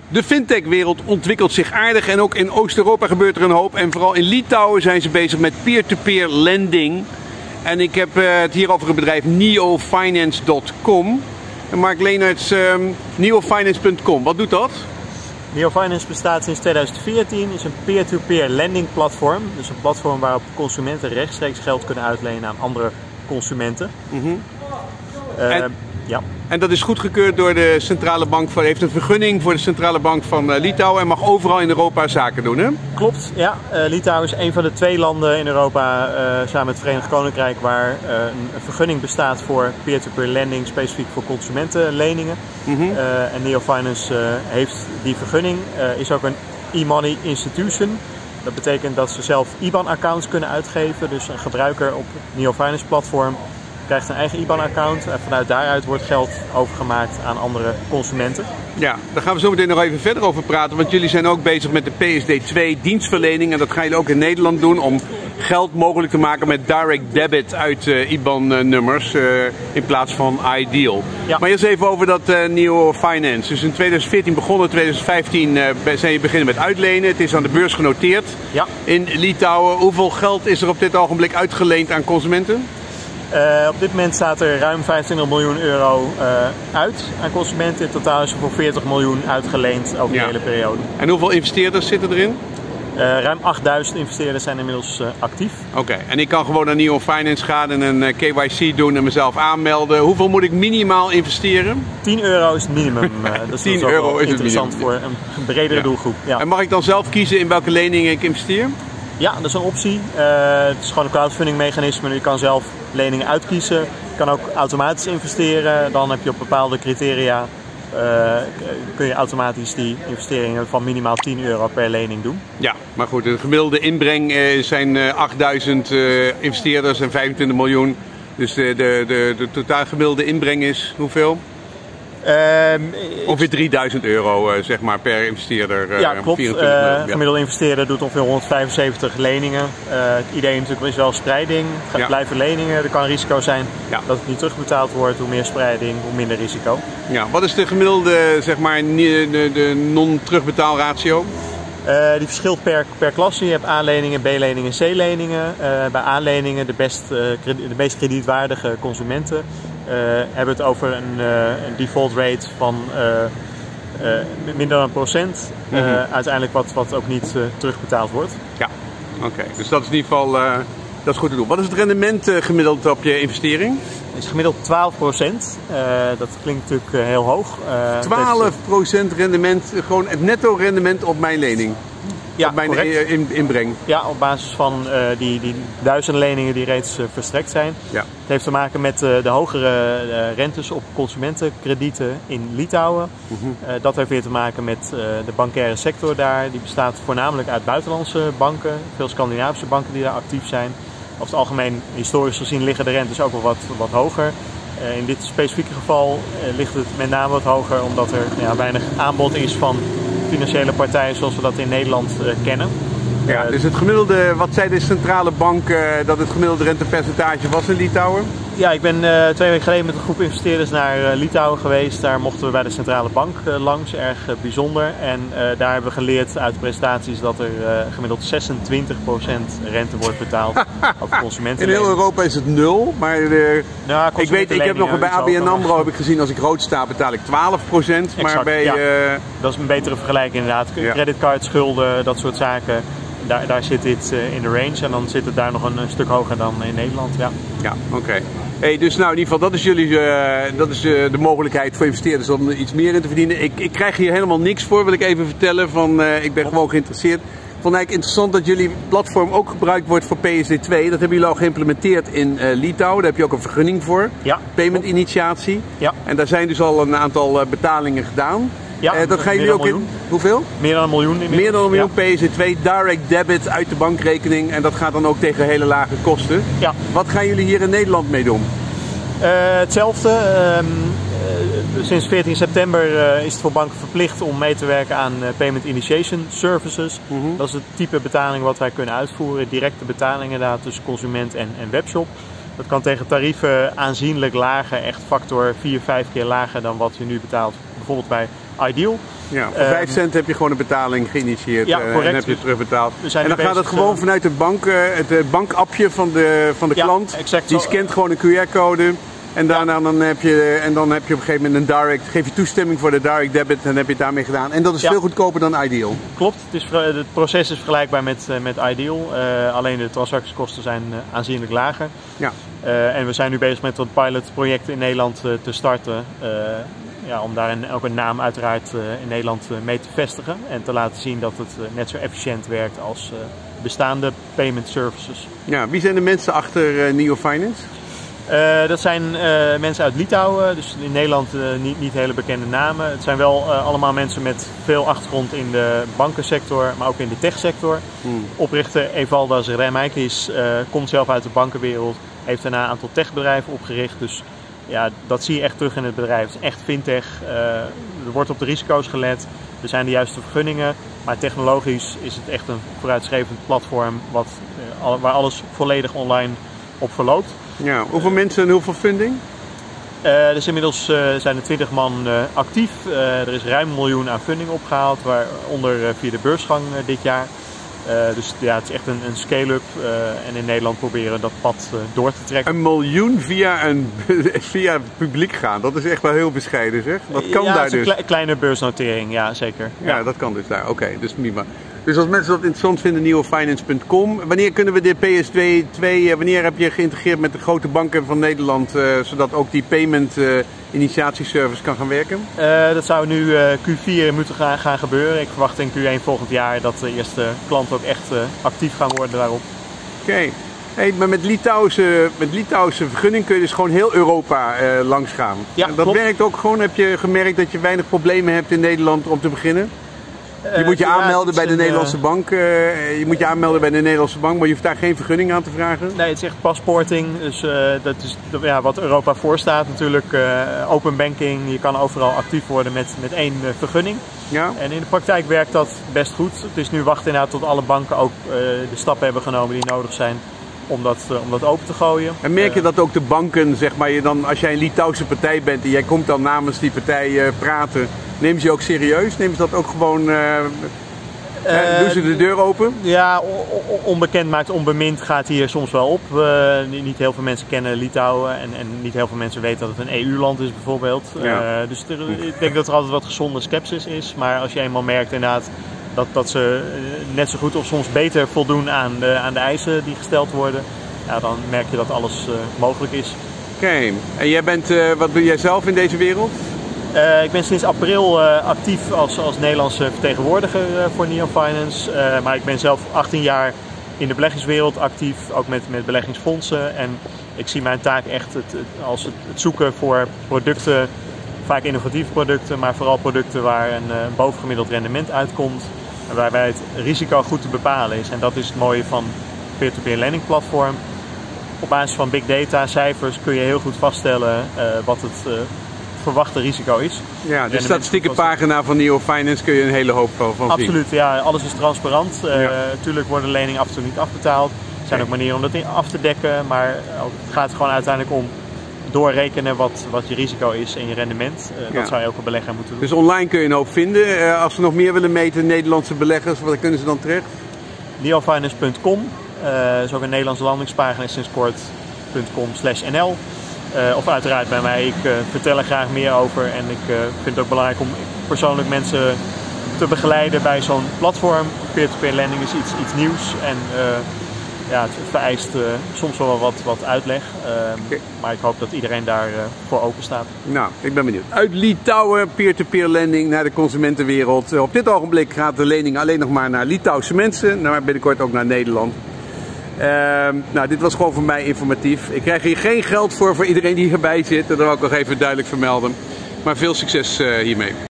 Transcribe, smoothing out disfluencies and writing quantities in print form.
De fintech-wereld ontwikkelt zich aardig en ook in Oost-Europa gebeurt er een hoop. En vooral in Litouwen zijn ze bezig met peer-to-peer lending. En ik heb het hier over het bedrijf neofinance.com. En Mark Leenaerts, neofinance.com, wat doet dat? Neofinance bestaat sinds 2014, is een peer-to-peer lending platform. Dus een platform waarop consumenten rechtstreeks geld kunnen uitlenen aan andere consumenten. En dat is goedgekeurd door de centrale bank, heeft een vergunning voor de centrale bank van Litouwen en mag overal in Europa zaken doen, hè? Klopt, ja. Litouwen is een van de 2 landen in Europa, samen met het Verenigd Koninkrijk, waar een vergunning bestaat voor peer-to-peer lending, specifiek voor consumentenleningen. En Neofinance heeft die vergunning, is ook een e-money institution. Dat betekent dat ze zelf IBAN-accounts kunnen uitgeven. Dus een gebruiker op het Neofinance platform krijgt een eigen IBAN-account en vanuit daaruit wordt geld overgemaakt aan andere consumenten. Ja, daar gaan we zo meteen nog even verder over praten, want jullie zijn ook bezig met de PSD2 dienstverlening en dat gaan jullie ook in Nederland doen om geld mogelijk te maken met direct debit uit IBAN-nummers in plaats van iDeal. Ja. Maar eerst even over dat Neofinance. Dus in 2014 begonnen, 2015 zijn je beginnen met uitlenen. Het is aan de beurs genoteerd in Litouwen. Hoeveel geld is er op dit ogenblik uitgeleend aan consumenten? Op dit moment staat er ruim 25 miljoen euro uit aan consumenten. In totaal is er voor 40 miljoen uitgeleend over de hele periode. En hoeveel investeerders zitten erin? Ruim 8000 investeerders zijn inmiddels actief. Oké, en ik kan gewoon naar Neofinance gaan en een KYC doen en mezelf aanmelden. Hoeveel moet ik minimaal investeren? 10 euro is het minimum. Dat is 10 euro is interessant voor een bredere doelgroep. Ja. En mag ik dan zelf kiezen in welke leningen ik investeer? Ja, dat is een optie. Het is gewoon een crowdfunding mechanisme. Je kan zelf leningen uitkiezen. Je kan ook automatisch investeren. Dan heb je op bepaalde criteria kun je automatisch die investeringen van minimaal 10 euro per lening doen. Ja, maar goed, de gemiddelde inbreng zijn 8000 investeerders en 25 miljoen. Dus de totaal gemiddelde inbreng is hoeveel? Ongeveer 3000 euro zeg maar, per investeerder. Ja, klopt. Gemiddelde investeerder doet ongeveer 175 leningen. Het idee natuurlijk is wel spreiding. Het gaat blijven leningen. Er kan risico zijn dat het niet terugbetaald wordt. Hoe meer spreiding, hoe minder risico. Ja, wat is de gemiddelde zeg maar, de non-terugbetaalratio? Die verschilt per klasse. Je hebt A-leningen, B-leningen, C-leningen. Bij A-leningen de meest kredietwaardige consumenten hebben het over een default rate van minder dan 1%. Uiteindelijk wat ook niet terugbetaald wordt. Ja, oké. Dus dat is in ieder geval dat is goed te doen. Wat is het rendement gemiddeld op je investering? Het is gemiddeld 12%. Dat klinkt natuurlijk heel hoog. 12% rendement, gewoon het netto rendement op mijn lening? Ja, op mijn inbreng? Ja, op basis van die duizenden leningen die reeds verstrekt zijn. Ja. Het heeft te maken met de hogere rentes op consumentenkredieten in Litouwen. Dat heeft weer te maken met de bankaire sector daar. Die bestaat voornamelijk uit buitenlandse banken. Veel Scandinavische banken die daar actief zijn. Over het algemeen, historisch gezien, liggen de rentes ook wel wat hoger. In dit specifieke geval ligt het met name wat hoger omdat er weinig aanbod is van financiële partijen zoals we dat in Nederland kennen. Ja, dus het gemiddelde, wat zei de centrale bank dat het gemiddelde rentepercentage was in Litouwen? Ja, ik ben 2 weken geleden met een groep investeerders naar Litouwen geweest. Daar mochten we bij de centrale bank langs, erg bijzonder. En daar hebben we geleerd uit de presentaties dat er gemiddeld 26% rente wordt betaald op consumenten. In heel Europa is het 0, maar ik heb nog bij ABN AMRO heb ik gezien als ik rood sta betaal ik 12%. Exact, maar bij, dat is een betere vergelijking inderdaad. Creditcard, schulden, dat soort zaken. Daar zit dit in de range en dan zit het daar nog een stuk hoger dan in Nederland. Ja, oké. Hey, dus nou in ieder geval, dat is de mogelijkheid voor investeerders om er iets meer in te verdienen. Ik krijg hier helemaal niks voor, wil ik even vertellen. Ik ben gewoon geïnteresseerd. Ik vond eigenlijk interessant dat jullie platform ook gebruikt wordt voor PSD2. Dat hebben jullie al geïmplementeerd in Litouwen. Daar heb je ook een vergunning voor. Ja. Payment initiatie. Ja. En daar zijn dus al een aantal betalingen gedaan. Ja, dat gaan jullie ook in. Hoeveel? Meer dan een miljoen. Meer dan een miljoen PSD2 direct debit uit de bankrekening. En dat gaat dan ook tegen hele lage kosten. Ja. Wat gaan jullie hier in Nederland mee doen? Hetzelfde. Sinds 14 september is het voor banken verplicht om mee te werken aan Payment Initiation Services. Dat is het type betaling wat wij kunnen uitvoeren. Directe betalingen inderdaad tussen consument en webshop. Dat kan tegen tarieven aanzienlijk lager, echt factor 4-5 keer lager dan wat je nu betaalt. Bijvoorbeeld bij Ideal. Ja, voor 5 cent heb je gewoon een betaling geïnitieerd en heb je terugbetaald. En dan gaat het gewoon vanuit de bank, het bankappje van de klant. Exact die scant gewoon een QR-code. En daarna dan heb je op een gegeven moment geef je toestemming voor de direct debit en dan heb je het daarmee gedaan. En dat is veel goedkoper dan Ideal. Klopt, het proces is vergelijkbaar met Ideal, alleen de transactiekosten zijn aanzienlijk lager. Ja. En we zijn nu bezig met wat pilotprojecten in Nederland te starten. Om daar ook een naam uiteraard in Nederland mee te vestigen en te laten zien dat het net zo efficiënt werkt als bestaande payment services. Ja, wie zijn de mensen achter Neo Finance? Dat zijn mensen uit Litouwen, dus in Nederland niet hele bekende namen. Het zijn wel allemaal mensen met veel achtergrond in de bankensector, maar ook in de techsector. Oprichter Evaldas Remeikis komt zelf uit de bankenwereld, heeft daarna een aantal techbedrijven opgericht. Dus ja, dat zie je echt terug in het bedrijf. Het is echt fintech, er wordt op de risico's gelet, er zijn de juiste vergunningen. Maar technologisch is het echt een vooruitstrevend platform waar alles volledig online op verloopt. Ja, hoeveel mensen en hoeveel funding? Dus inmiddels zijn er 20 man actief. Er is ruim 1 miljoen aan funding opgehaald, waaronder via de beursgang dit jaar. Dus ja, het is echt een scale-up en in Nederland proberen we dat pad door te trekken. 1 miljoen via het publiek gaan, dat is echt wel heel bescheiden zeg. Dat kan daar dus. Ja, een kleine beursnotering, ja zeker. Ja, dat kan dus daar. Oké, dus prima. Dus als mensen dat interessant vinden, neofinance.com. Wanneer kunnen we de PSD2, wanneer heb je geïntegreerd met de grote banken van Nederland, zodat ook die payment initiatieservice kan gaan werken? Dat zou nu Q4 moeten gaan gebeuren. Ik verwacht in Q1 volgend jaar dat de eerste klanten ook echt actief gaan worden daarop. Oké. Hey, maar met Litouwse vergunning kun je dus gewoon heel Europa langs gaan. Ja, en dat klopt. werkt ook gewoon. Heb je gemerkt dat je weinig problemen hebt in Nederland om te beginnen? Je moet je aanmelden bij de Nederlandse bank. Je moet je aanmelden bij de Nederlandse bank, maar je hoeft daar geen vergunning aan te vragen. Nee, het is echt paspoorting. Dus dat is wat Europa voorstaat natuurlijk. Open banking. Je kan overal actief worden met 1 vergunning. Ja. En in de praktijk werkt dat best goed. Het is nu wachten inderdaad tot alle banken ook de stappen hebben genomen die nodig zijn om dat open te gooien. En merk je dat ook de banken, zeg maar, als jij een Litouwse partij bent en jij komt dan namens die partij praten, nemen ze je ook serieus? Nemen ze dat ook gewoon, doen ze de deur open? Ja, onbekend maakt onbemind gaat hier soms wel op. Niet heel veel mensen kennen Litouwen en niet heel veel mensen weten dat het een EU-land is bijvoorbeeld. Ja. Dus ik denk dat er altijd wat gezonde scepsis is. Maar als je eenmaal merkt inderdaad dat ze net zo goed of soms beter voldoen aan de eisen die gesteld worden, ja, dan merk je dat alles mogelijk is. Oké. En jij bent, wat doe jij zelf in deze wereld? Ik ben sinds april actief als Nederlandse vertegenwoordiger voor Neo Finance. Maar ik ben zelf 18 jaar in de beleggingswereld actief, ook met beleggingsfondsen. En ik zie mijn taak echt als het zoeken voor producten, vaak innovatieve producten, maar vooral producten waar een bovengemiddeld rendement uitkomt. Waarbij het risico goed te bepalen is. En dat is het mooie van peer-to-peer lending platform. Op basis van big data, cijfers kun je heel goed vaststellen wat het verwachte risico is. Ja, de statistiekenpagina van Neo Finance kun je een hele hoop van zien. Absoluut, ja, alles is transparant. Natuurlijk worden leningen af en toe niet afbetaald. Er zijn ook manieren om dat af te dekken, maar het gaat gewoon uiteindelijk om doorrekenen wat je risico is en je rendement. Dat zou je ook een belegger moeten doen. Dus online kun je een hoop vinden. Als ze nog meer willen meten, Nederlandse beleggers, wat kunnen ze dan terecht? Neofinance.com is ook een Nederlandse landingspagina, sinds kort.com/nl. Of uiteraard bij mij. Ik vertel er graag meer over en ik vind het ook belangrijk om persoonlijk mensen te begeleiden bij zo'n platform. Peer-to-peer lending is iets nieuws en het vereist soms wel wat uitleg. Maar ik hoop dat iedereen daar voor open staat. Nou, ik ben benieuwd. Uit Litouwen, peer-to-peer lending naar de consumentenwereld. Op dit ogenblik gaat de lening alleen nog maar naar Litouwse mensen, maar binnenkort ook naar Nederland. Dit was gewoon voor mij informatief. Ik krijg hier geen geld voor iedereen die hierbij zit. Dat wil ik nog even duidelijk vermelden. Maar veel succes hiermee.